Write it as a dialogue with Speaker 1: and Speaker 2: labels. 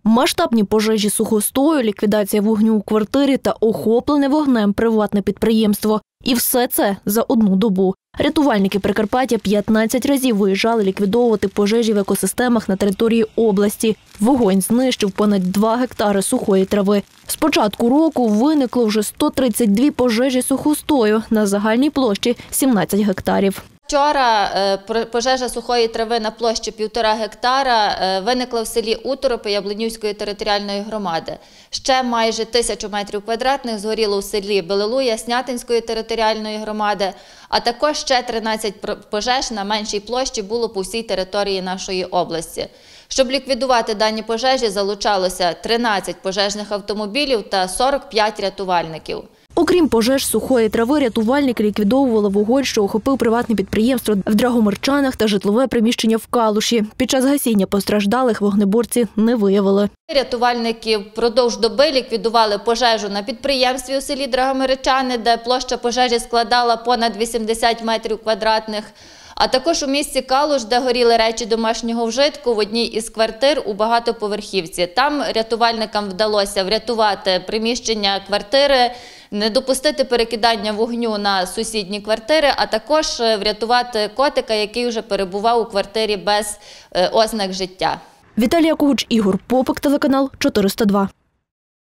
Speaker 1: Масштабні пожежі сухостою, ліквідація вогню у квартирі та охоплене вогнем приватне підприємство. І все це за одну добу. Рятувальники Прикарпаття 15 разів виїжджали ліквідовувати пожежі в екосистемах на території області. Вогонь знищив понад 2 гектари сухої трави. З початку року виникло вже 132 пожежі сухостою на загальній площі 17 гектарів.
Speaker 2: Вчора пожежа сухої трави на площі 1,5 гектара виникла в селі Уторопи Яблунівської територіальної громади. Ще майже 1000 метрів квадратних згоріло у селі Белилуя Снятинської територіальної громади, а також ще 13 пожеж на меншій площі було по всій території нашої області. Щоб ліквідувати дані пожежі, залучалося 13 пожежних автомобілів та 45 рятувальників.
Speaker 1: Окрім пожеж сухої трави, рятувальники ліквідовували вогонь, що охопив приватне підприємство в Драгомирчанах та житлове приміщення в Калуші. Під час гасіння постраждалих вогнеборці не виявили.
Speaker 2: Рятувальники впродовж доби ліквідували пожежу на підприємстві у селі Драгомирчани, де площа пожежі складала понад 80 метрів квадратних. А також у місті Калуш, де горіли речі домашнього вжитку в одній із квартир у багатоповерхівці. Там рятувальникам вдалося врятувати приміщення квартири, не допустити перекидання вогню на сусідні квартири, а також врятувати котика, який вже перебував у квартирі без ознак життя.
Speaker 1: Віталія Кугуч, Ігор Попик, телеканал 402.